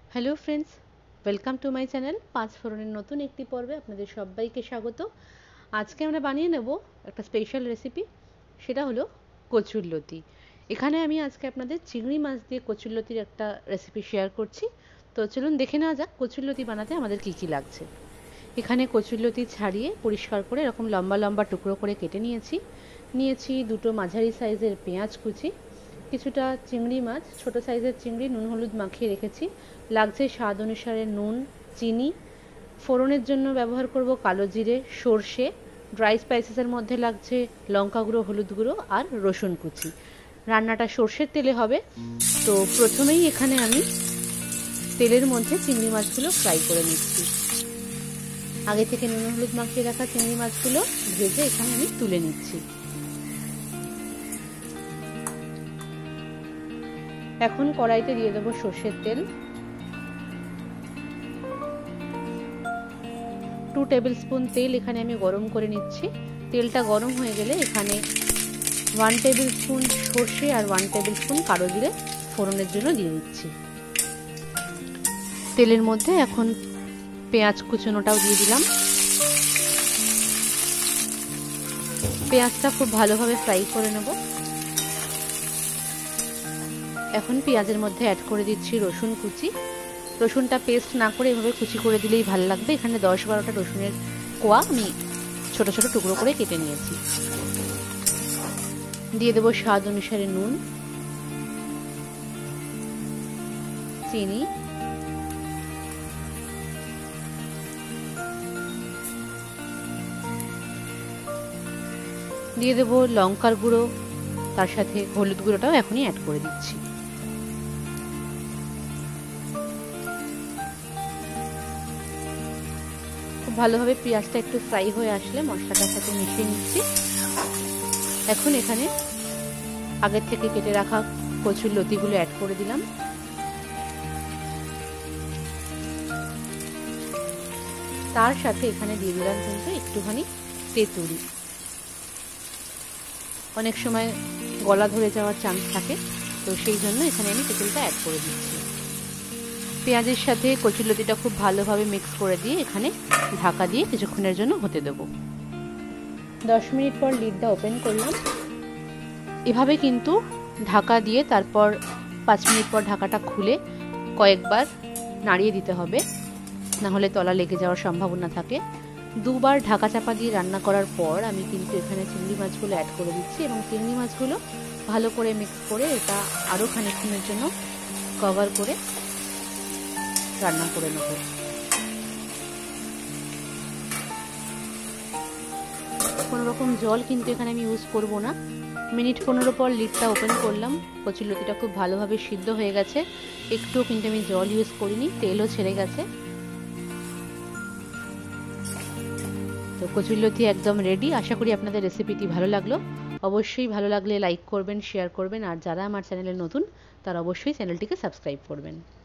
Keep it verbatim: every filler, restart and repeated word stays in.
Hello friends, welcome to my channel. পাঁচ ফোড়নের নতুন একটি পর্বে আপনাদের সবাইকে স্বাগত। আজকে আমরা বানিয়ে নেব একটা স্পেশাল রেসিপি, সেটা হলো কচুরলতি। এখানে আমি আজকে আপনাদের চিংড়ি মাছ দিয়ে কচুরলতির একটা রেসিপি শেয়ার করছি। তো চলুন দেখে নেওয়া যাক কচুরলতি বানাতে আমাদের কী কী লাগছে। এখানে কচুরলতি ছাড়িয়ে পরিষ্কার করে এরকম লম্বা লম্বা টুকরো করে কেটে নিয়েছি। নিয়েছি দুটো মাঝারি সাইজের পেঁয়াজ কুচি, কিছুটা চিংড়ি মাছ, ছোট সাইজের চিংড়ি নুন হলুদ মাখিয়ে রেখেছি। লাগছে স্বাদ অনুসারে নুন, চিনি। ফোড়নের জন্য ব্যবহার করব কালো জিরে, সর্ষে। ড্রাই স্পাইসেসের মধ্যে লাগছে লঙ্কা গুঁড়ো, হলুদ গুঁড়ো আর রসুন কুচি। রান্নাটা সর্ষের তেলে হবে। তো প্রথমেই এখানে আমি তেলের মধ্যে চিংড়ি মাছগুলো ফ্রাই করে নিচ্ছি। আগে থেকে নুন হলুদ মাখিয়ে রাখা চিংড়ি মাছগুলো ভেজে এখানে আমি তুলে নিচ্ছি। এখন কড়াইতে দিয়ে দেবো সর্ষের তেল। টু টেবিল স্পুন তেল এখানে আমি গরম করে নিচ্ছি। তেলটা গরম হয়ে গেলে এখানে ওয়ান টেবিল স্পুন সর্ষে আর ওয়ান টেবিল স্পুন কালো জিরে ফোড়নের জন্য দিয়ে দিচ্ছি। তেলের মধ্যে এখন পেঁয়াজ কুচনোটাও দিয়ে দিলাম। পেঁয়াজটা খুব ভালোভাবে ফ্রাই করে নেব। এখন পেঁয়াজের মধ্যে অ্যাড করে দিচ্ছি রসুন কুচি। রসুনটা পেস্ট না করে এভাবে কুচি করে দিলেই ভালো লাগবে। এখানে দশ বারোটা রসুনের কোয়া আমি ছোট ছোট টুকরো করে কেটে নিয়েছি। দিয়ে দেবো স্বাদ অনুসারে নুন, চিনি, দিয়ে দেবো লঙ্কার গুঁড়ো, তার সাথে হলুদ গুঁড়োটাও এখনই অ্যাড করে দিচ্ছি। খুব ভালোভাবে পেঁয়াজটা একটু ফ্রাই হয়ে আসলে মশলাটার সাথে মিশিয়ে নিচ্ছি। এখন এখানে আগের থেকে কেটে রাখা কচুর লতিগুলো অ্যাড করে দিলাম। তার সাথে এখানে দিয়ে দিলাম কিন্তু একটুখানি তেঁতুল। অনেক সময় গলা ধরে যাওয়ার চান্স থাকে, তো সেই জন্য এখানে আমি তেঁতুলটা অ্যাড করে দিচ্ছি। পেঁয়াজের সাথে কচুরলতিটা খুব ভালোভাবে মিক্স করে দিয়ে এখানে ঢাকা দিয়ে কিছুক্ষণের জন্য হতে দেবো। দশ মিনিট পর লিডটা ওপেন করলাম। এভাবে কিন্তু ঢাকা দিয়ে তারপর পাঁচ মিনিট পর ঢাকাটা খুলে কয়েকবার নাড়িয়ে দিতে হবে, না হলে তলা লেগে যাওয়ার সম্ভাবনা থাকে। দুবার ঢাকা চাপা দিয়ে রান্না করার পর আমি কিন্তু এখানে চিংড়ি মাছগুলো অ্যাড করে দিচ্ছি এবং চিংড়ি মাছগুলো ভালো করে মিক্স করে এটা আরও খানিকক্ষণের জন্য কভার করে রান্না করে নেব। কোনো রকম জল কিন্তু এখানে আমি ইউজ করব না। মিনিট পনেরো পর লিডটা ওপেন করলাম। কচুরলতিটা খুব ভালোভাবে সিদ্ধ হয়ে গেছে, একটুও কিন্তু আমি জল ইউজ করিনি, তেলও ছেড়ে গেছে। তো কচুরলতি একদম রেডি। আশা করি আপনাদের রেসিপিটি ভালো লাগলো। অবশ্যই ভালো লাগলে লাইক করবেন, শেয়ার করবেন, আর যারা আমার চ্যানেলে নতুন তারা অবশ্যই চ্যানেলটিকে সাবস্ক্রাইব করবেন।